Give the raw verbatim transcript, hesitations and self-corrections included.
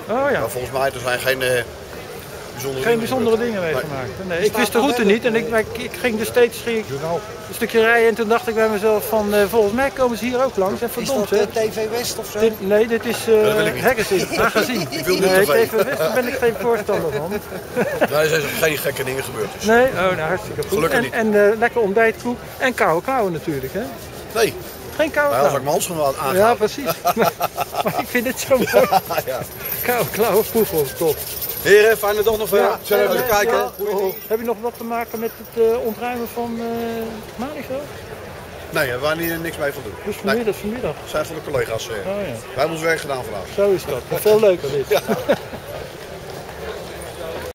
Oh ja. Maar volgens mij er zijn geen uh, bijzondere Geen dingen bijzondere gebeurd. dingen meegemaakt. Nee. Nee, ik wist de route niet en ik, ik, ik ging dus steeds ging ik een stukje rijden en toen dacht ik bij mezelf van uh, volgens mij komen ze hier ook langs. En verdomd, is dat uh, T V West of zo? Dit, nee, dit is uh, Magazine. Magazine. Ik wil nee, niet T V West, daar ben ik geen voorstander van. Nee, er zijn geen gekke dingen gebeurd. Dus. Nee, oh, nou hartstikke goed. Gelukkig en niet. En uh, lekker ontbijtkoek en koude klauwen natuurlijk, hè? Nee. Geen koude Nou, als klauwen. ik mijn handschoenen had aangehouden. Ja, precies. maar, maar ik vind het zo mooi. Ja. Koude klauwen, poefel, top. Heren, fijne dag nog verder. Ja, Zullen we ja, even kijken? ja. Oh, heb je nog wat te maken met het uh, ontruimen van uh, Malieveld? Nee, daar waren hier niks mee van doen. Dus vanmiddag, Nee. vanmiddag. Dat zijn van de collega's. Uh. Oh, ja. Wij hebben ons werk gedaan vandaag. Zo is dat. Veel leuker dit. Ja.